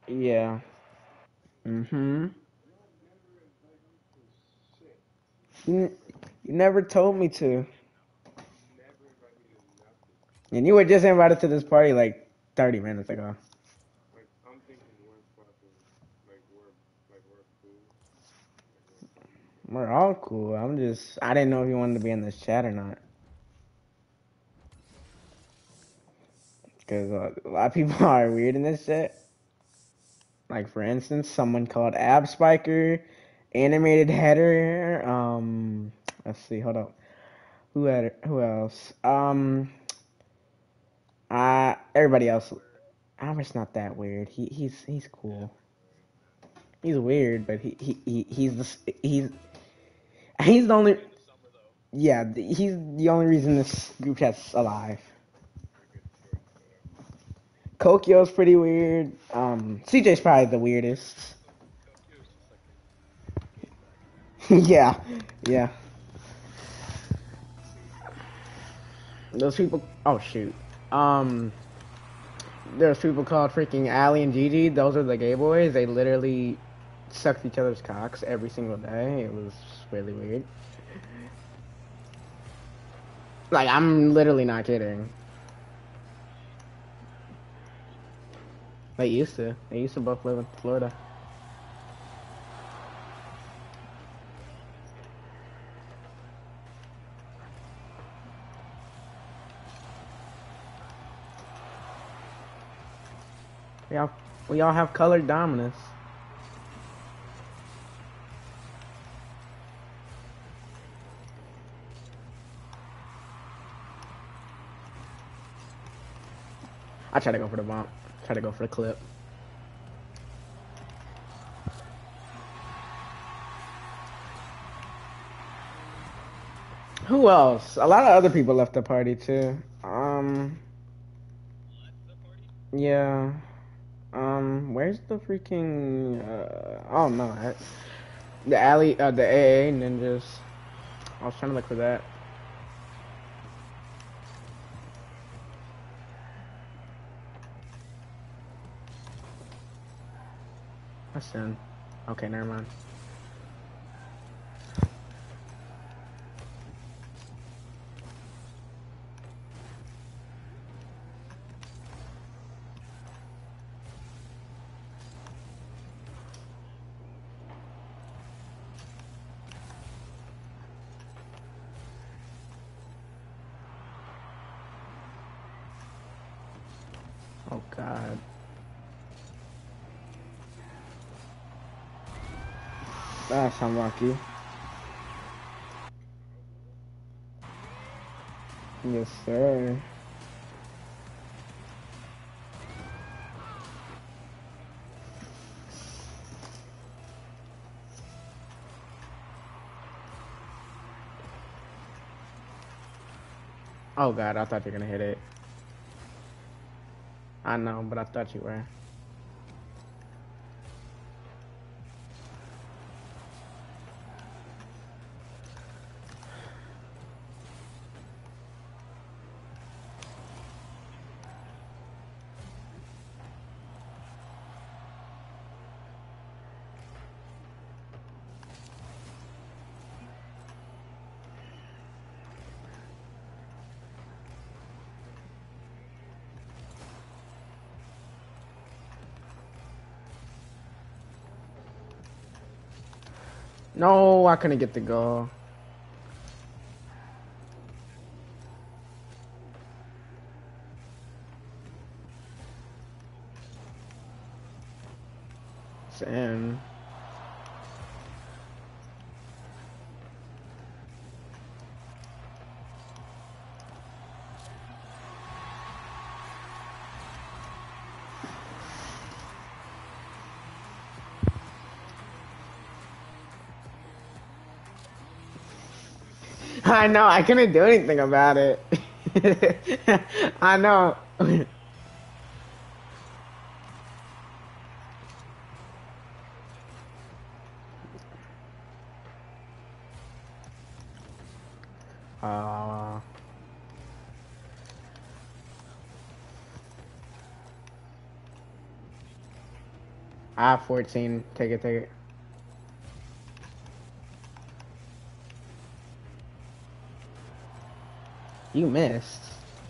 Yeah. Mm-hmm. You, you never told me to. And you were just invited to this party like 30 minutes ago. We're all cool. I didn't know if you wanted to be in this chat or not. Because a lot of people are weird in this chat. Like, for instance, someone called Ab Spiker, Animated Header, let's see, hold up. Who else? Everybody else. Albert's not that weird. He's cool. He's weird, but he's the only. Yeah, he's the only reason this group chat's alive. Kokyo's pretty weird. CJ's probably the weirdest. Yeah, yeah. Those people. Oh shoot. Um, there's people called freaking Ali and Gigi. Those are the gay boys. They literally sucked each other's cocks every single day. It was really weird. Like, I'm literally not kidding. They used to. They used to both live in Florida. We all we all have colored dominance. I try to go for the bump. Try to go for the clip. Who else? A lot of other people left the party too. Yeah. Where's the freaking? Oh no, the AA ninjas. I was trying to look for that. That's in. Okay, never mind. Oh God. That's unlucky. Yes, sir. Oh God, I thought you were gonna hit it. I know, but I thought you were. No, I couldn't get the goal. It's in. I know, I couldn't do anything about it. I know. Uh, I have 14. Take it, take it. You missed.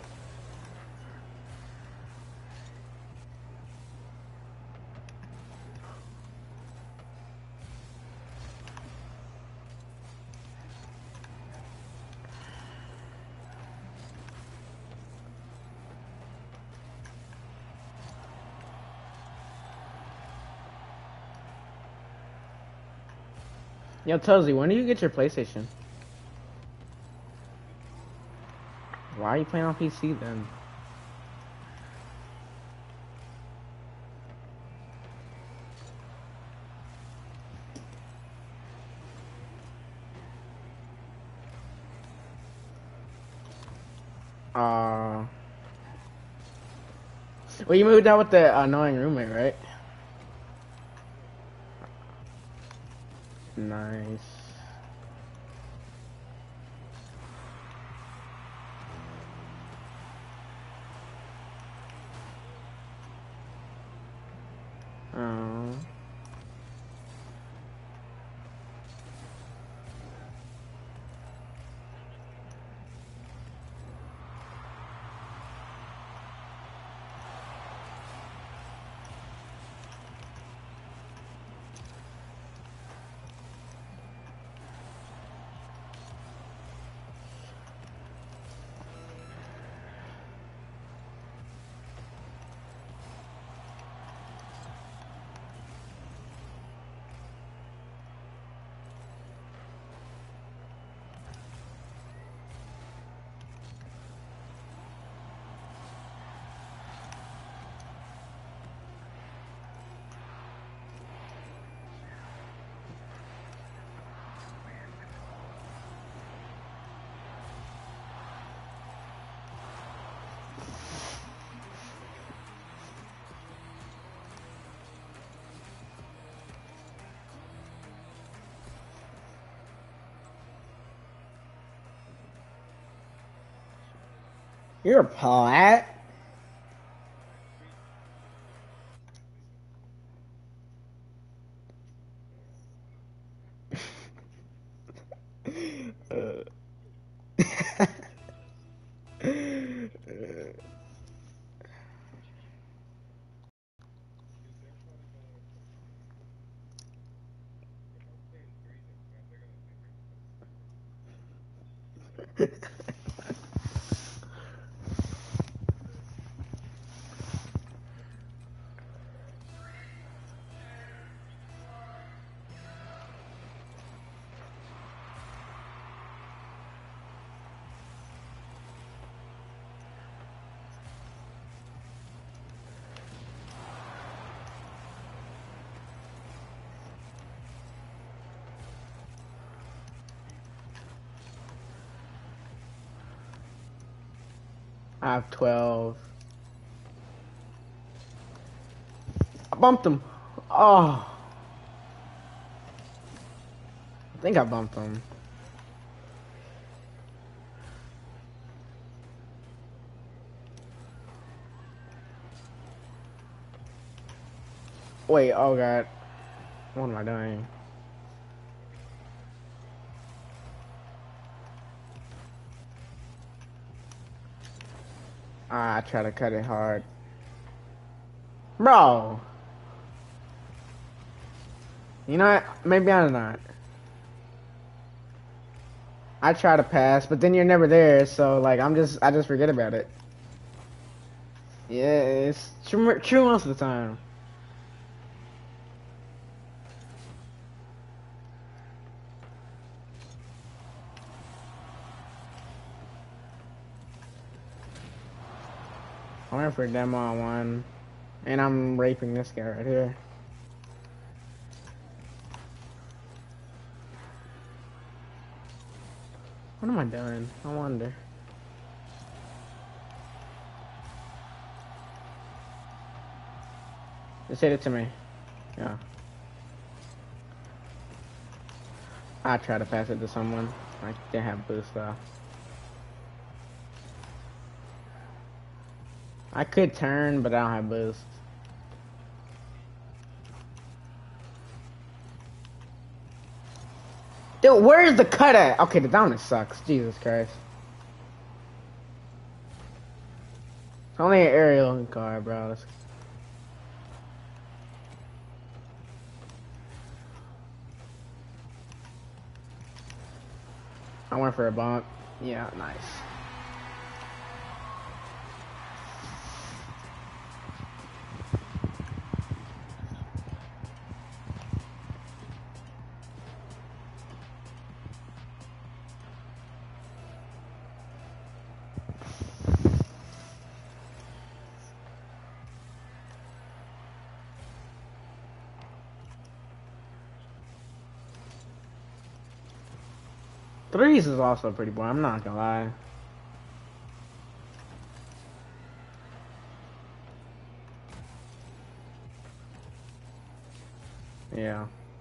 Yo, Tuzi, when do you get your PlayStation? Why are you playing on PC then? Well, you moved out with the annoying roommate, right? Nice. Oh. You're a plat. I have 12. I bumped him. Oh. I think I bumped him. Wait, oh god. What am I doing? I try to cut it hard. Bro. You know what? Maybe I'm not. I try to pass, but then you're never there, so like I just forget about it. Yeah, it's true most of the time. I went for a demo on one, and I'm raping this guy right here. What am I doing? I wonder. Just hit it to me. Yeah. I try to pass it to someone. I didn't have boost though. I could turn, but I don't have boost. Dude, where is the cut at? Okay, the dominant sucks. Jesus Christ. It's only an aerial car, bro. I went for a bump. Yeah, nice. Threes is also pretty boring, I'm not gonna lie. Yeah.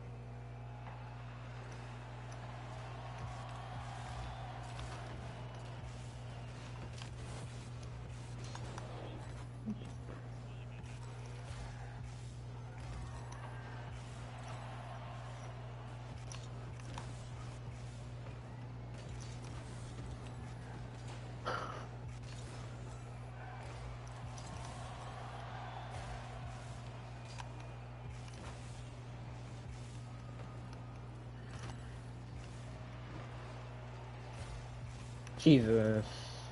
Jesus.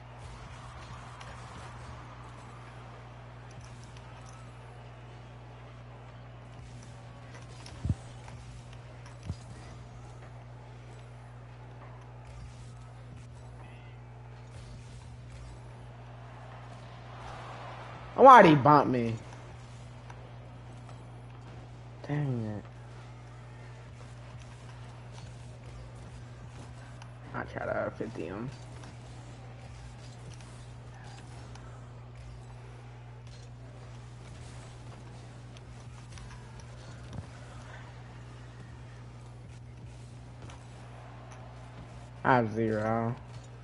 Why'd he bump me? Dang it. I try to 50 him. I have 0.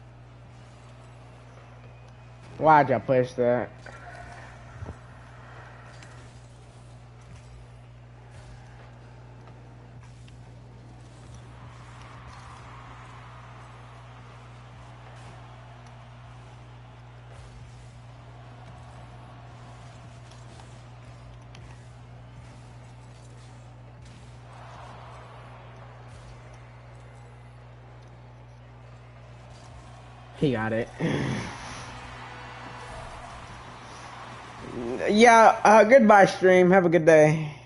Why'd y'all push that? He got it. Yeah, goodbye stream. Have a good day.